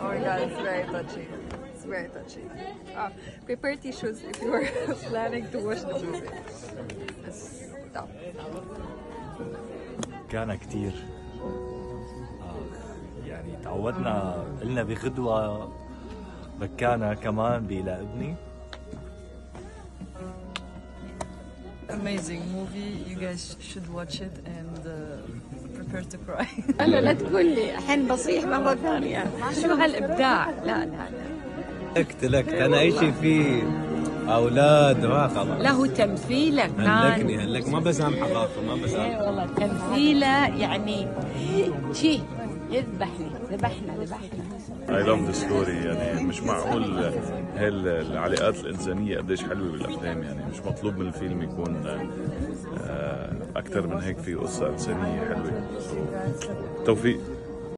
Oh my god, it's very touchy. It's very touchy. Prepare tissues if you are planning to watch the movie. It's tough. كان كتير يعني تعودنا قلنا بغدوة بكانا كمان بيلاقبني. Amazing movie. You guys should watch it and prepare to cry. لا تقول لي الحين بصيح مرة ثانية. شو هالإبداع؟ لا لا لا. لك أنا أي شيء فيه أولاد ما خلاص. لا هو تمثيله كان. هلك ما بسامحه غافر ما بسامحه. إيه والله تمثيله يعني شيء يذبحني ذبحنا. I love the story. يعني مش معقول هاي العلاقات الإنسانية قديش حلوة بالأفلام. يعني مش مطلوب من الفيلم يكون أكتر من هيك، فيه قصة إنسانية حلوة. توفيق.